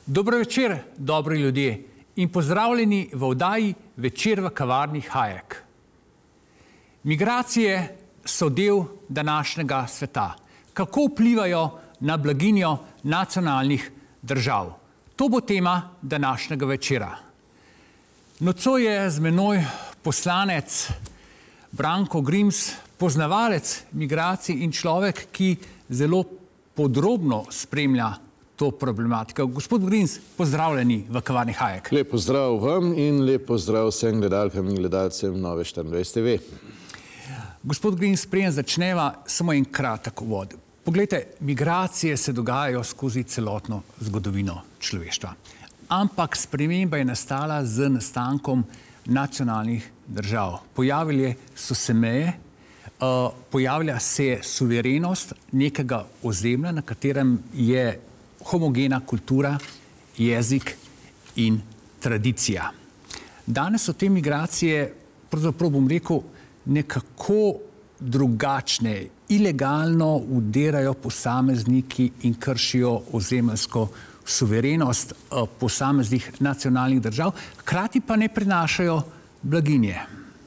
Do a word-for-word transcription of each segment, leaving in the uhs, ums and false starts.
Dobro večer, dobri ljudje, in pozdravljeni v oddaji Večer v kavarni Hajek. Migracije so del današnjega sveta. Kako vplivajo na blaginjo nacionalnih držav? To bo tema današnjega večera. Nocoj je z menoj poslanec Branko Grims, poznavalec migracij in človek, ki zelo podrobno spremlja to problematiko. Gospod Grims, pozdravljeni v kavarni Hajek. Lep pozdrav vam in lep pozdrav vsem gledalkam in gledalcem Nove štiriindvajset T V. Gospod Grims, preden začneva, samo en kratek uvod. Poglejte, migracije se dogajajo skozi celotno zgodovino človeštva. Ampak sprememba je nastala z nastankom nacionalnih držav. Pojavile so se meje, uh, pojavlja se suverenost nekega ozemlja, na katerem je homogena kultura, jezik in tradicija. Danes so te migracije, pravzaprav bom rekel, nekako drugačne. Ilegalno vdirajo posamezniki in kršijo ozemeljsko suverenost posameznih nacionalnih držav, hkrati pa ne prinašajo blaginje.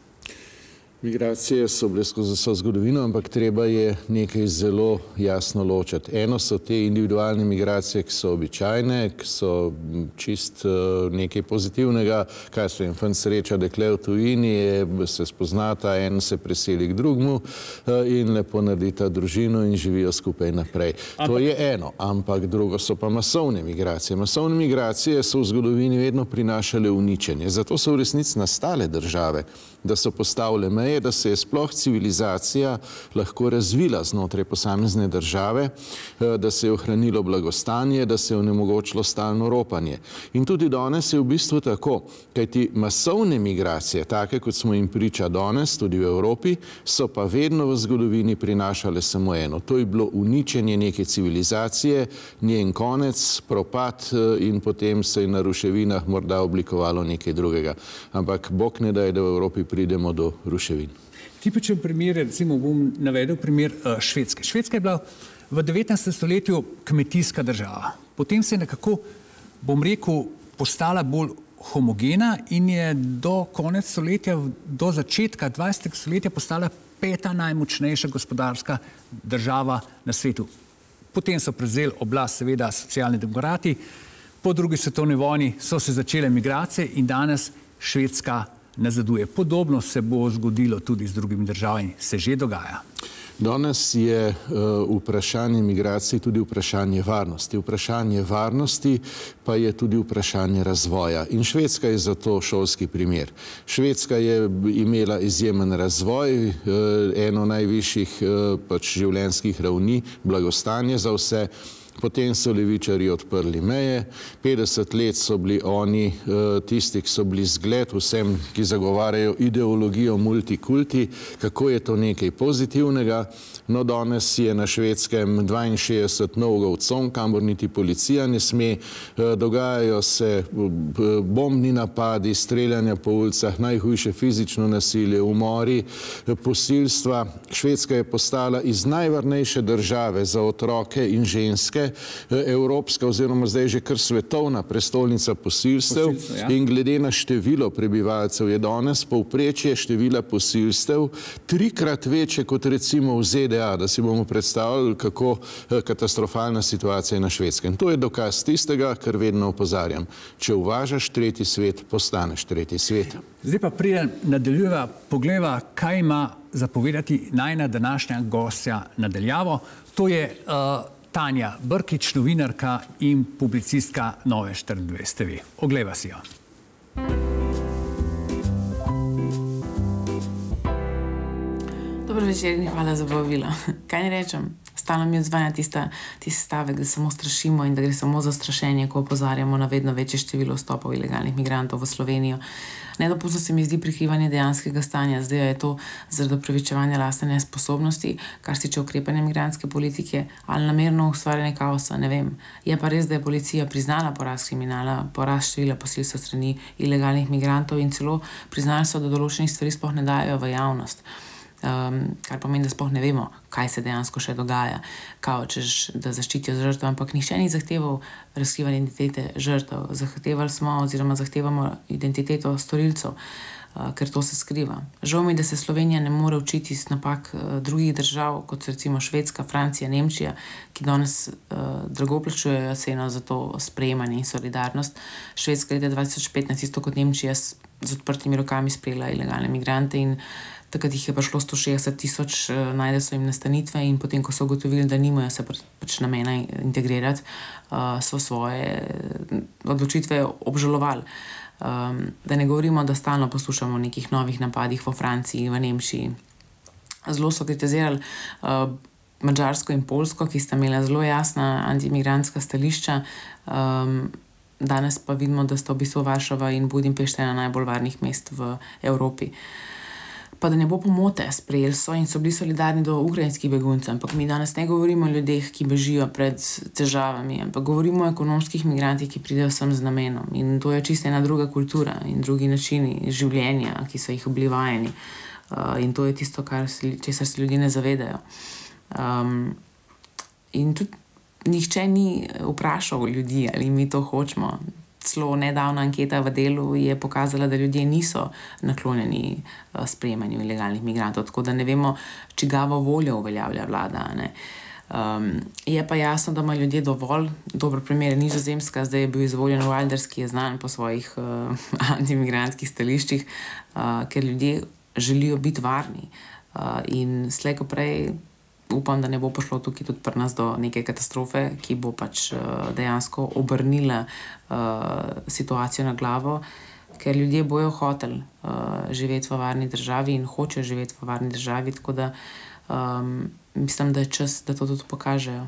Migracije so bile skozi vso zgodovino, ampak treba je nekaj zelo jasno ločiti. Eno so te individualne migracije, ki so običajne, ki so čist nekaj pozitivnega, kaj so jim fant sreča, dekle v tujini, se spoznata, en se preseli k drugmu in lepo naredita družino in živijo skupaj naprej. To je eno, ampak drugo so pa masovne migracije. Masovne migracije so v zgodovini vedno prinašale uničenje. Zato so v resnici nastale države, da so postavile meje, da se je sploh civilizacija lahko razvila znotraj posamezne države, da se je ohranilo blagostanje, da se je onemogočilo stalno ropanje. In tudi danes je v bistvu tako, kajti masovne migracije, take kot smo jim priča danes, tudi v Evropi, so pa vedno v zgodovini prinašale samo eno. To je bilo uničenje neke civilizacije, njen konec, propad in potem se je na ruševinah morda oblikovalo nekaj drugega. Ampak Bog ne daj, da v Evropi pridemo do ruševin. Tipičen primer, recimo bom navedel primer Švedske. Švedska je bila v devetnajstem stoletju kmetijska država. Potem se je nekako, bom rekel, postala bolj homogena in je do konec stoletja, do začetka dvajsetega stoletja postala peta najmočnejša gospodarska država na svetu. Potem so prevzeli oblast seveda socialni demokrati, po drugi svetovni vojni so se začele migracije in danes Švedska nazaduje. Podobno se bo zgodilo tudi z drugimi državami, se že dogaja. Danes je uh, vprašanje migracij tudi vprašanje varnosti. Vprašanje varnosti pa je tudi vprašanje razvoja. In Švedska je zato šolski primer. Švedska je imela izjemen razvoj, uh, eno najvišjih uh, pač življenjskih ravni, blagostanje za vse. Potem so levičarji odprli meje, petdeset let so bili oni tisti, ki so bili zgled vsem, ki zagovarjajo ideologijo multikulti, kako je to nekaj pozitivnega. No, danes je na Švedskem dvainšestdeset novega con, kamor niti policija ne sme, dogajajo se bombni napadi, streljanja po ulicah, najhujše fizično nasilje, umori, posilstva. Švedska je postala iz najvarnejše države za otroke in ženske evropska oziroma zdaj že kar svetovna prestolnica posilstev in glede na število prebivalcev je danes povprečje števila posilstev trikrat večje kot recimo v Z D A, da si bomo predstavljali, kako katastrofalna situacija je na Švedskem. To je dokaz tistega, kar vedno opozarjam. Če uvažaš tretji svet, postaneš tretji svet. Zdaj pa preden nadaljujeva, poglejva, kaj ima zapovedati najina današnja gostja nadaljavo. To je uh, Tanja Brkić, novinarka in publicistka Nove štiriindvajset T V. Oglejva si jo. Dobro večer in hvala za povabilo. Kaj ne rečem? Stalno mi odzvanja tista, tisti stavek, da samo strašimo in da gre samo za strašenje, ko opozarjamo na vedno večje število vstopov ilegalnih migrantov v Slovenijo. Nedopustno se mi zdi prikrivanje dejanskega stanja. Zdaj je to zaradi opravičevanja lastne nesposobnosti, kar se tiče ukrepanja migrantske politike ali namerno ustvarjanje kaosa, ne vem. Je pa res, da je policija priznala porast kriminala, porast števila posilstev strani ilegalnih migrantov in celo priznali so, da določenih stvari sploh ne dajo v javnost. Um, kar pomeni, da sploh ne vemo, kaj se dejansko še dogaja. Kao, češ, da zaščitijo žrtve, ampak nihče ni zahteval razkrivanja identitete žrtev. Zahtevali smo oziroma zahtevamo identiteto storilcev, uh, ker to se skriva. Žal mi, da se Slovenija ne more učiti iz napak uh, drugih držav, kot recimo Švedska, Francija, Nemčija, ki danes uh, drago plačujejo ceno za to sprejemanje in solidarnost. Švedska leta dva tisoč petnajst, isto kot Nemčija, z, z odprtimi rokami sprejela ilegalne migrante in takrat jih je prišlo sto šestdeset tisoč, najde so jim nastanitve in potem, ko so ugotovili, da nimajo se pač namena integrirati, so svoje odločitve obžalovali. Da ne govorimo, da stalno poslušamo o nekih novih napadih v Franciji in v Nemčiji. Zelo so kritizirali Madžarsko in Poljsko, ki sta imela zelo jasna antimigrantska stališča. Danes pa vidimo, da sta v bistvu Varšava in Budimpešta ena najbolj varnih mest v Evropi. Pa da ne bo pomote, sprejeli so in so bili solidarni do ukrajinskih beguncev, ampak mi danes ne govorimo o ljudeh, ki bežijo pred težavami, ampak govorimo o ekonomskih migrantih, ki pridejo sem z namenom. In to je čisto ena druga kultura in drugi načini življenja, ki so jih bili vajeni. Uh, in to je tisto, kar se, česar se ljudje ne zavedajo. Um, in tudi nihče ni vprašal ljudi, ali mi to hočemo. Celo nedavna anketa v Delu je pokazala, da ljudje niso naklonjeni sprejemanju ilegalnih migrantov, tako da ne vemo, čigavo voljo uveljavlja vlada. Ne. Um, je pa jasno, da ima ljudje dovolj. Dober primer je Nizozemska, zdaj je bil izvoljen Wilders, ki je znan po svojih uh, antimigrantskih stališčih, uh, ker ljudje želijo biti varni. Uh, in slej ko prej upam, da ne bo prišlo tukaj tudi pri nas do neke katastrofe, ki bo pač uh, dejansko obrnila uh, situacijo na glavo, ker ljudje bojo hoteli uh, živeti v varni državi in hočejo živeti v varni državi, tako da um, mislim, da je čas, da to tudi pokažejo.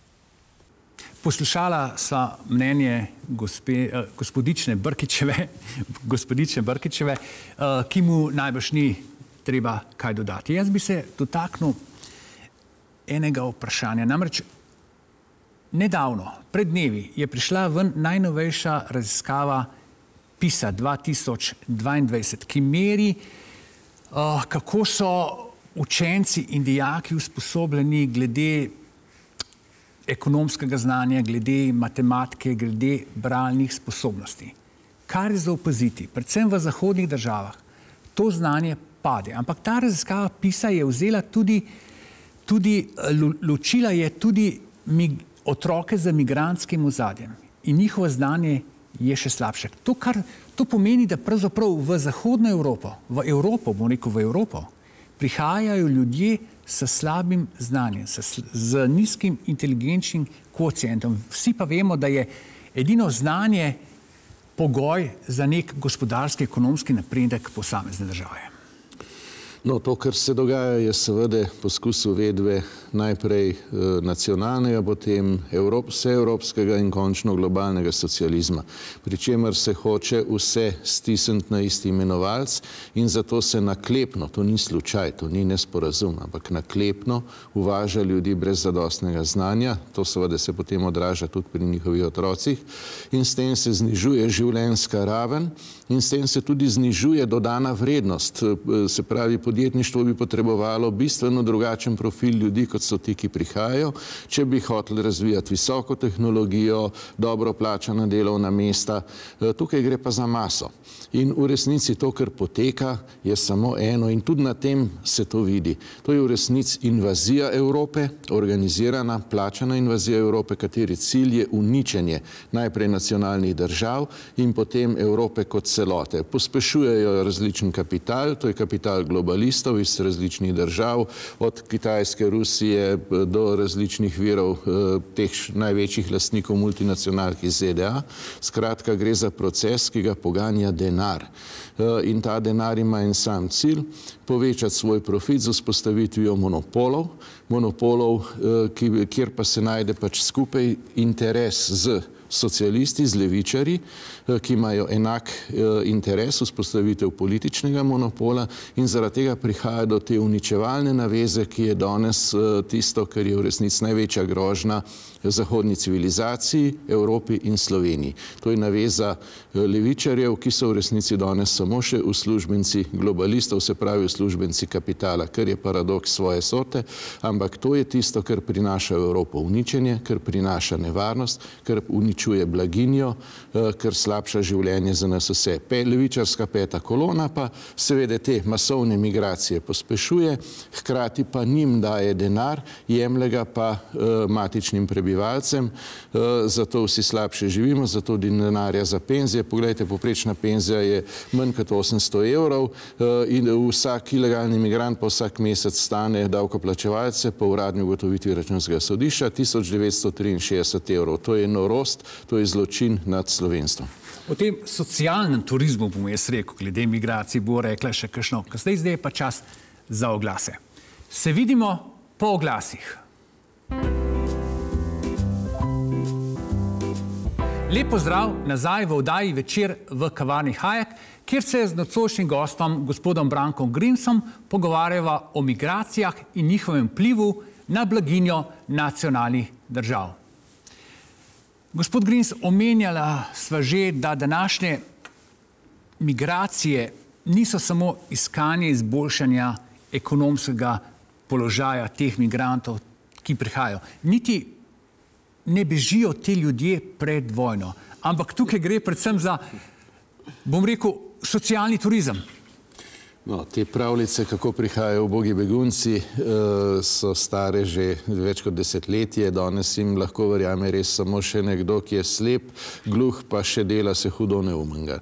Poslušala sva mnenje gospe, uh, gospodične Brkićeve, gospodične Brkićeve, uh, ki mu najbrž ni treba kaj dodati. Jaz bi se dotaknil enega vprašanja. Namreč nedavno, pred dnevi, je prišla ven najnovejša raziskava PISA dva tisoč dvaindvajset, ki meri, uh, kako so učenci in dijaki usposobljeni glede ekonomskega znanja, glede matematike, glede bralnih sposobnosti. Kar je za opaziti, predvsem v zahodnih državah, to znanje pade. Ampak ta raziskava PISA je vzela tudi Tudi ločila je tudi otroke z migrantskim ozadjem in njihovo znanje je še slabše. To, kar, to pomeni, da pravzaprav v zahodno Evropo, v Evropo, bom rekel v Evropo, prihajajo ljudje s slabim znanjem, s, z nizkim inteligenčnim kvocientom. Vsi pa vemo, da je edino znanje pogoj za nek gospodarski, ekonomski napredek posamezne države. No, to, kar se dogaja, je seveda poskus uvedbe najprej eh, nacionalnega, potem Evrop, vseevropskega in končno globalnega socializma, pri čemer se hoče vse stisniti na isti imenovalec in zato se naklepno, to ni slučaj, to ni nesporazum, ampak naklepno uvaža ljudi brez zadostnega znanja, to seveda se potem odraža tudi pri njihovih otrocih in s tem se znižuje življenjska raven in s tem se tudi znižuje dodana vrednost, se pravi, podjetništvo bi potrebovalo bistveno drugačen profil ljudi, kot so ti, ki prihajajo, če bi hoteli razvijati visoko tehnologijo, dobro plačana delovna mesta. Tukaj gre pa za maso. In v resnici to, kar poteka, je samo eno in tudi na tem se to vidi. To je v resnici invazija Evrope, organizirana, plačana invazija Evrope, kateri cilj je uničenje najprej nacionalnih držav in potem Evrope kot celote. Pospešujejo različen kapital, to je kapital globalistov iz različnih držav, od Kitajske, Rusije do različnih virov teh največjih lastnikov multinacionalk iz Z D A. Skratka, gre za proces, ki ga poganja denar. In ta denar ima en sam cilj, povečati svoj profit z vzpostavitvijo monopolov, monopolov, kjer pa se najde pač skupaj interes z socialisti z levičarji, ki imajo enak interes vzpostavitev političnega monopola in zaradi tega prihaja do te uničevalne naveze, ki je danes tisto, kar je v resnici največja grožnja zahodni civilizaciji, Evropi in Sloveniji. To je naveza levičarjev, ki so v resnici danes samo še uslužbenci globalistov, se pravi uslužbenci kapitala, kar je paradoks svoje sorte, ampak to je tisto, kar prinaša v Evropo uničenje, kar prinaša nevarnost, kar uničuje blaginjo, kar slabša življenje za nas vse. Levičarska peta kolona pa seveda te masovne migracije pospešuje, hkrati pa njim daje denar, jemlje ga pa matičnim prebivalcem, zato vsi slabše živimo, zato denarja za penzije. Poglejte, povprečna penzija je manj kot osemsto evrov in vsak ilegalni migrant pa vsak mesec stane davkoplačevalce po uradni ugotovitvi Računskega sodišča tisoč devetsto triinšestdeset evrov. To je norost, to je zločin nad slovenstvom. O tem socialnem turizmu, bom jaz rekel, glede migracij, bo rekla še kakšno. Zdaj, zdaj je pa čas za oglase. Se vidimo po oglasih. Lep pozdrav nazaj v oddaji Večer v kavarni Hajek, kjer se z nocojšnjim gostom, gospodom Brankom Grimsom, pogovarjava o migracijah in njihovem vplivu na blaginjo nacionalnih držav. Gospod Grims, omenjala sva že, da današnje migracije niso samo iskanje izboljšanja ekonomskega položaja teh migrantov, ki prihajajo. Niti ne bežijo te ljudje pred vojno, ampak tukaj gre predvsem za, bom rekel, socialni turizem. No, te pravljice, kako prihajajo ubogi begunci, so stare že več kot desetletje. Danes jim lahko verjame res samo še nekdo, ki je slep, gluh, pa še dela se hudo neumenga.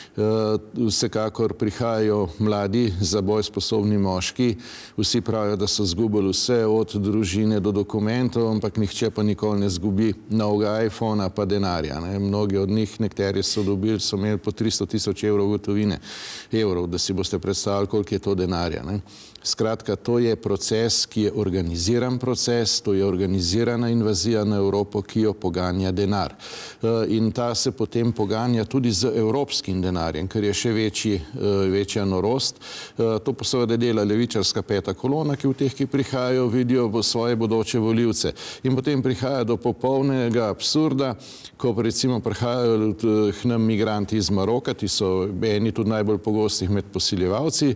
Vsekakor prihajajo mladi, za boj sposobni moški. Vsi pravijo, da so zgubili vse, od družine do dokumentov, ampak nihče pa nikoli ne zgubi novega iPhona pa denarja. Mnogi od njih, nekateri so dobili, so imeli po tristo tisoč evrov gotovine, evrov, da si boste predstavljali, koliko je to denarja. Skratka, to je proces, ki je organiziran proces, to je organizirana invazija na Evropo, ki jo poganja denar. In ta se potem poganja tudi z evropskim denarjem, ker je še večji, večja norost. To pa seveda dela levičarska peta kolona, ki v teh, ki prihajajo, vidijo svoje bodoče volivce. In potem prihaja do popolnega absurda, ko recimo prihajajo k nam migranti iz Maroka, ti so eni tudi najbolj pogostih med posiljevalci.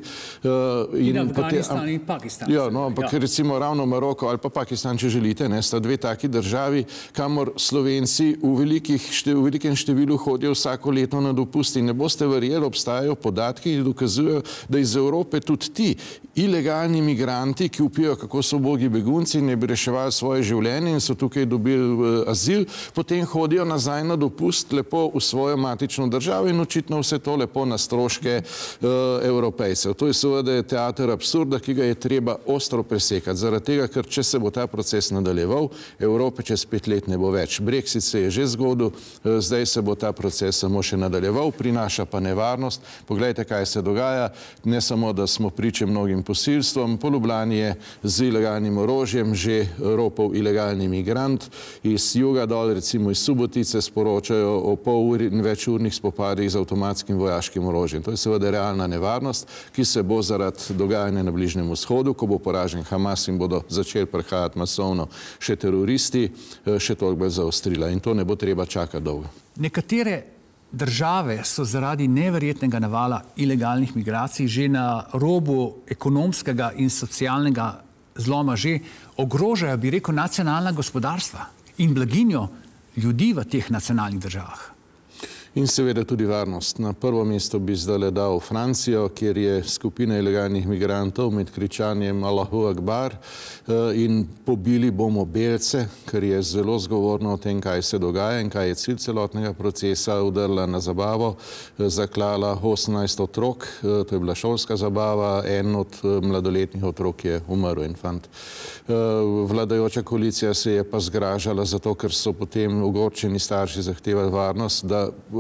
In Afganistan in Pakistan. Ja, no, ampak recimo ravno Maroko ali pa Pakistan, če želite, sta dve taki državi, kamor Slovenci v velikem številu hodijo vsako leto na dopust in ne boste verjeli, obstajajo podatki, ki dokazujejo, da iz Evrope tudi ti ilegalni migranti, ki vpijo, kako so ubogi begunci, ne bi reševali svoje življenje in so tukaj dobili azil, potem hodijo nazaj na dopust lepo v svojo matično državo in očitno vse to lepo na stroške Evropejcev. To je seveda teater absurda, ki ga je treba ostro presekati. Zaradi tega, ker če se bo ta proces nadaljeval, Evrope čez pet let ne bo več. Brexit se je že zgodil, zdaj se bo ta proces samo še nadaljeval, prinaša pa nevarnost. Poglejte, kaj se dogaja. Ne samo, da smo priče mnogim posilstvom, po Ljubljani je z ilegalnim orožjem že ropal ilegalni migrant. Iz juga dol, recimo iz Subotice, sporočajo o pol uri in več urnih spopadih z avtomatskim vojaškim orožjem. To je seveda realna nevarnost, ki se bo zaradi dogajanja na Bližnjem vzhodu, ko bo poražen Hamas in bodo začeli prihajati masovno še teroristi, še toliko bolj zaostrila. In to ne bo treba čakati dolgo. Nekatere države so zaradi neverjetnega navala ilegalnih migracij že na robu ekonomskega in socialnega zloma, že ogrožajo, bi rekel, nacionalna gospodarstva in blaginjo ljudi v teh nacionalnih državah. In seveda tudi varnost. Na prvo mesto bi zdaj dal Francijo, kjer je skupina ilegalnih migrantov med kričanjem Allahu Akbar in pobili bomo belce, ker je zelo zgovorno o tem, kaj se dogaja in kaj je cilj celotnega procesa, udrla na zabavo, zaklala osemnajst otrok, to je bila šolska zabava, en od mladoletnih otrok je umrl, infant. Vladajoča koalicija se je pa zgražala zato, ker so potem ogorčeni starši zahtevali varnost, da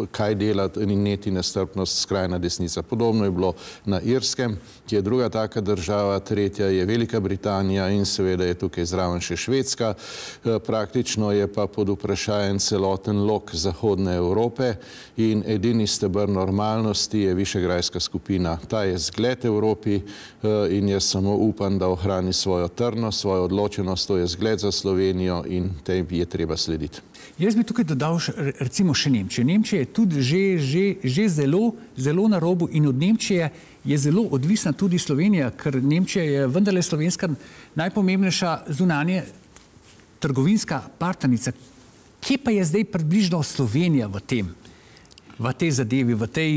kaj dela in neti nestrpnost skrajna desnica. Podobno je bilo na Irskem, ki je druga taka država, tretja je Velika Britanija in seveda je tukaj zraven še Švedska. Praktično je pa pod vprašanjem celoten lok Zahodne Evrope in edini stebr normalnosti je Višegrajska skupina. Ta je zgled Evropi in jaz samo upam, da ohrani svojo trdnost, svojo odločenost, to je zgled za Slovenijo in tej je treba slediti. Jaz bi tukaj dodal recimo še Nemčijo. Nemčija je tudi že, že, že zelo, zelo na robu in od Nemčije je zelo odvisna tudi Slovenija, ker Nemčija je vendarle slovenska najpomembnejša zunanje trgovinska partnernica. Kje pa je zdaj približno Slovenija v tem, v tej zadevi, v tej,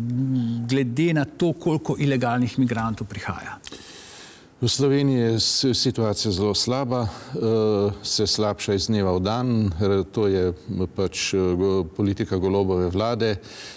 glede na to, koliko ilegalnih migrantov prihaja? V Sloveniji je situacija zelo slaba, se slabša iz dneva v dan, to je pač politika Golobove vlade,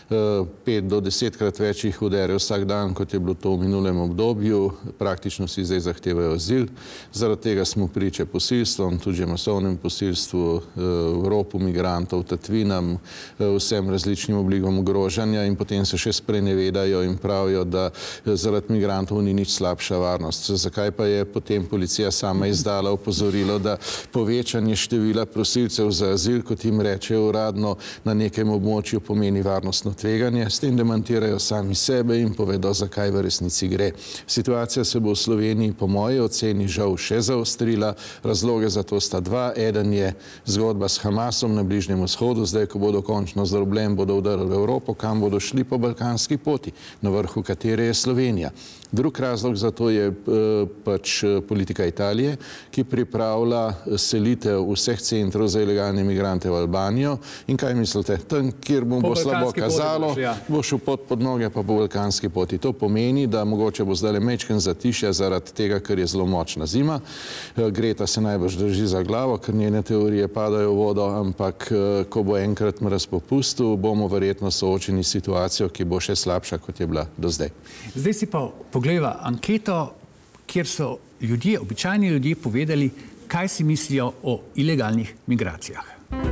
pet do desetkrat več jih udere vsak dan, kot je bilo to v minulem obdobju, praktično si zdaj zahtevajo azil, zaradi tega smo priče posilstvom, tudi masovnem posilstvu, ropu migrantov, tatvinam, vsem različnim obligom ogrožanja in potem se še sprenevedajo in pravijo, da zaradi migrantov ni nič slabša varnost. Zakaj pa je potem policija sama izdala opozorilo, da povečanje števila prosilcev za azil, kot jim rečejo uradno, na nekem območju pomeni varnostno tveganje. S tem demantirajo sami sebe in povedo, zakaj v resnici gre. Situacija se bo v Sloveniji po moji oceni žal še zaostrila. Razloge za to sta dva. Eden je zgodba s Hamasom na Bližnjem vzhodu. Zdaj, ko bodo končno zdrobljen, bodo udarili Evropo, kam bodo šli po balkanski poti, na vrhu katere je Slovenija. Drug razlog za to je pač politika Italije, ki pripravlja selitev vseh centrov za ilegalne migrante v Albanijo. In kaj mislite? Tam, kjer mu bo slabo kazalo, bo šel pot pod noge pa po balkanski poti. To pomeni, da mogoče bo zdaj majčken zatišja zaradi tega, ker je zelo močna zima. Greta se najbrž drži za glavo, ker njene teorije padajo v vodo, ampak ko bo enkrat mraz popustil, bomo verjetno soočeni s situacijo, ki bo še slabša, kot je bila do zdaj. Zdaj si pa poglejva anketo, kjer so ljudje, običajni ljudje povedali, kaj si mislijo o ilegalnih migracijah.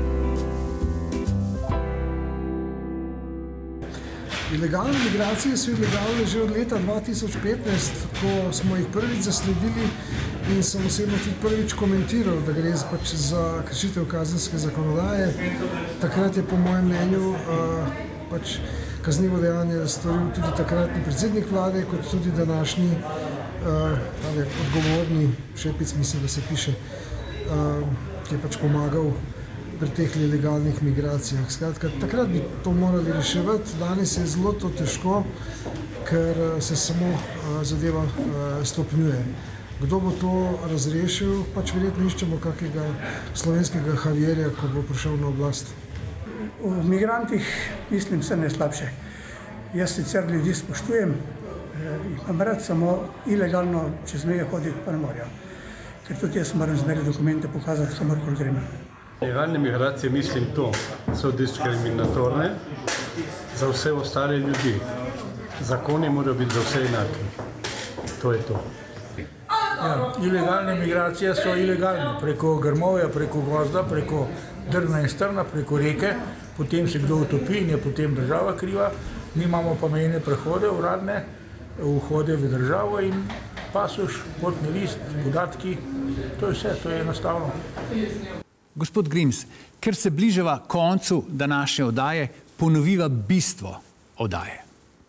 Ilegalne migracije so ilegalne že od leta dva tisoč petnajst, ko smo jih prvič zasledili in sem osebno tudi prvič komentiral, da gre pač za kršitev kazenske zakonodaje. Takrat je po mojem mnenju uh, pač kaznivo dejanje storil tudi takratni predsednik vlade, kot tudi današnji uh, ali, odgovorni Šepic, mislim, da se piše, uh, ki je pač pomagal pri teh ilegalnih migracijah. Skratka, takrat bi to morali reševati, danes je zelo to težko, ker se samo uh, zadeva uh, stopnjuje. Kdo bo to razrešil, pač verjetno iščemo kakega slovenskega Javierja, ko bo prišel na oblast. V migrantih mislim se ne slabše. Jaz sicer ljudi spoštujem, imam rad, samo ilegalno čez meje hoditi pa ne morajo. Ker tudi jaz moram zmeraj dokumente pokazati, kamorkoli grem. Ilegalne migracije, mislim to, so diskriminatorne za vse ostale ljudi. Zakoni morajo biti za vse enaki. To je to. Ja, ilegalne migracije so ilegalne. Preko grmovja, preko gozda, preko drvna in strna, preko reke, potem se kdo utopi in je potem država kriva. Mi imamo pa mejne prehode uradne, vhode v državo in pasoš, potni list, podatki, to je vse, to je enostavno. Gospod Grims, ker se bližava koncu današnje oddaje, ponoviva bistvo oddaje.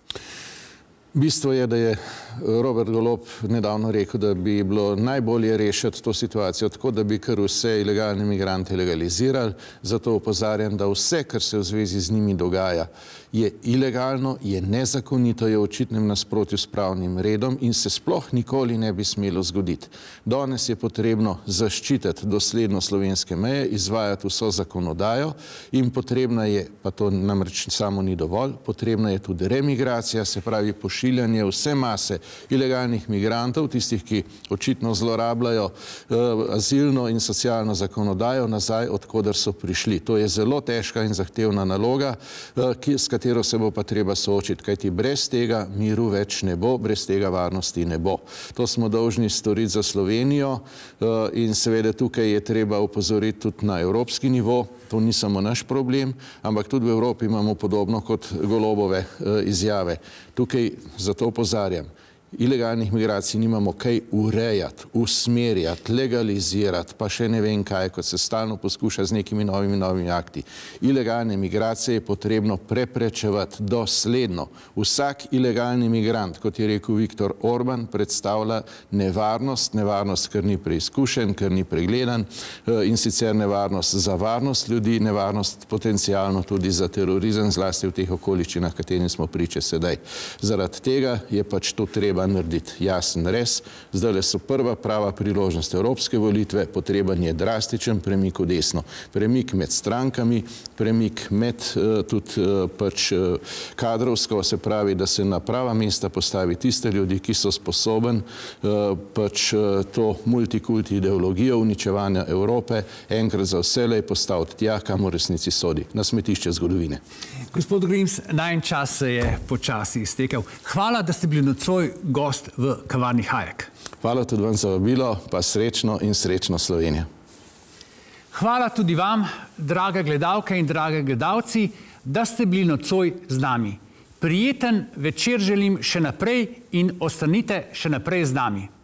Bistvo je, da je Robert Golob nedavno rekel, da bi bilo najbolje rešiti to situacijo tako, da bi kar vse ilegalne migrante legalizirali. Zato opozarjam, da vse, kar se v zvezi z njimi dogaja, je ilegalno, je nezakonito, je v očitnem nasprotju s pravnim redom in se sploh nikoli ne bi smelo zgoditi. Danes je potrebno zaščititi dosledno slovenske meje, izvajati vso zakonodajo in potrebna je, pa to namreč samo ni dovolj, potrebna je tudi remigracija, se pravi pošiljanje pošiljanje vse mase ilegalnih migrantov, tistih, ki očitno zlorabljajo azilno in socialno zakonodajo nazaj, odkoder so prišli. To je zelo težka in zahtevna naloga, s katero se bo pa treba soočiti, kajti brez tega miru več ne bo, brez tega varnosti ne bo. To smo dolžni storiti za Slovenijo in seveda tukaj je treba opozoriti tudi na evropski nivo. To ni samo naš problem, ampak tudi v Evropi imamo podobno kot Golobove izjave. Tukaj zato opozarjam. Ilegalnih migracij nimamo kaj urejati, usmerjati, legalizirati, pa še ne vem kaj, kot se stalno poskuša z nekimi novimi novimi akti. Ilegalne migracije je potrebno preprečevati dosledno. Vsak ilegalni migrant, kot je rekel Viktor Orban, predstavlja nevarnost, nevarnost, ker ni preizkušen, ker ni pregledan in sicer nevarnost za varnost ljudi, nevarnost potencialno tudi za terorizem, zlasti v teh okoliščinah, katerim smo priče sedaj. Zaradi tega je pač to treba narediti jasen res. Zdajle so prva prava priložnost evropske volitve, potreben je drastičen premik v desno. Premik med strankami, premik med tudi pač kadrovsko, se pravi, da se na prava mesta postavi tiste ljudi, ki so sposoben pač to multikulti ideologijo uničevanja Evrope enkrat za vselej postaviti tja, kam v resnici sodi, na smetišče zgodovine. Gospod Grims, najin čas se je počasi iztekel. Hvala, da ste bili nocoj gost v kavarni Hajek. Hvala tudi vam za vabilo, pa srečno in srečno Slovenija. Hvala tudi vam, drage gledalke in drage gledalci, da ste bili nocoj z nami. Prijeten večer želim še naprej in ostanite še naprej z nami.